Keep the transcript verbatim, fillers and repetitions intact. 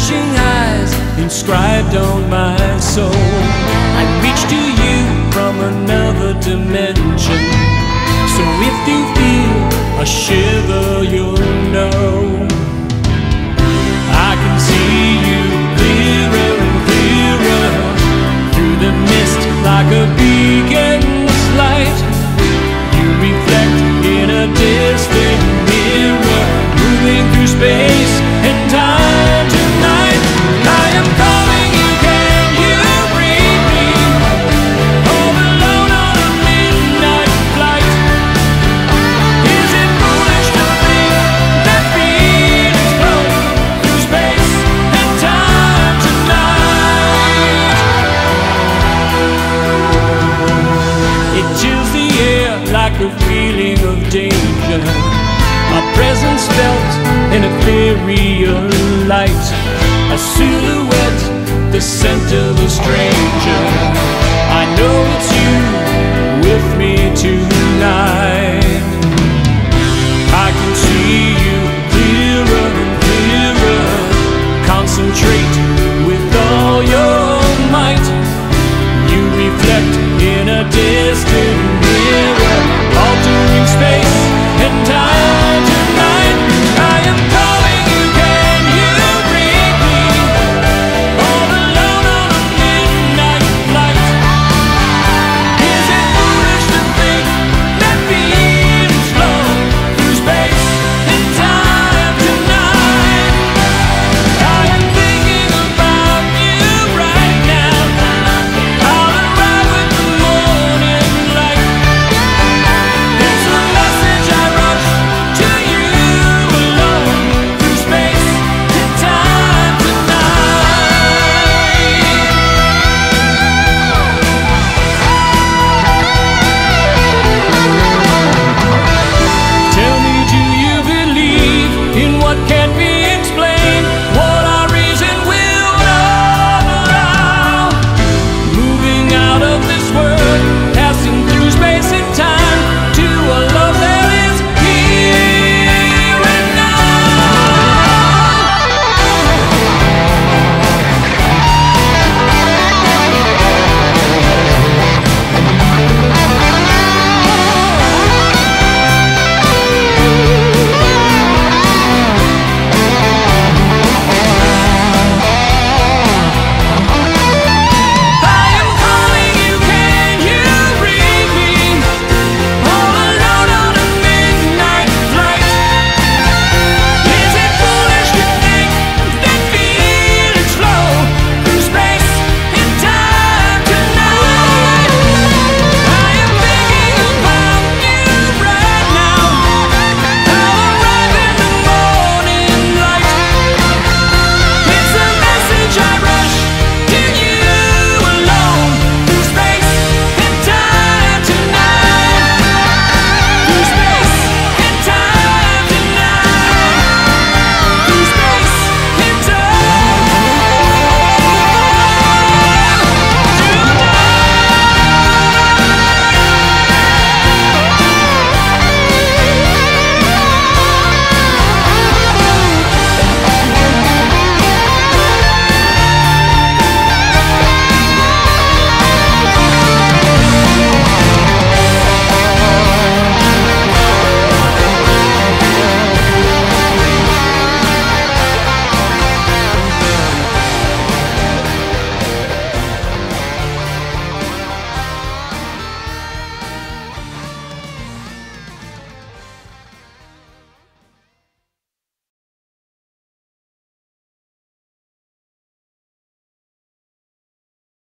flashing eyes inscribed on my soul. I reach to you from another dimension. So if you feel a shiver, you'll know I can see you clearer and clearer through the mist like a beacon's light. You reflect in a distant mirror, moving through space and time tonight. I am calling you, can you read me? All alone on a midnight flight. Is it foolish to think that feelings flow through space and time tonight? It chills the air like a feeling of danger, a presence felt in a ethereal light, a silhouette, the scent of a stranger. I know it's you with me tonight. I can see